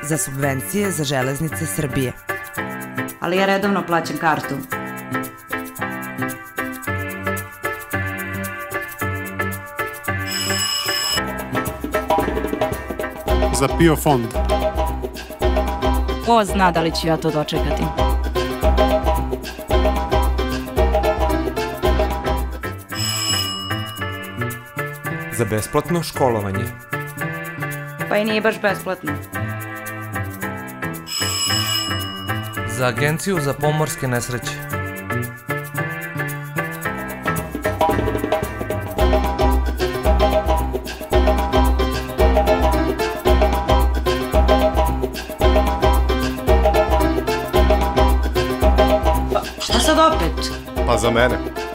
za subvencije za Železnice Srbije. Ali ja redovno plaćam kartu. Za PIO fond. Ko zna da li ću ja to dočekati? Za besplatno školovanje. Pa i nije baš besplatno. Za Agenciju za pomorske nesreće. Šta sad opet? Pa za mene.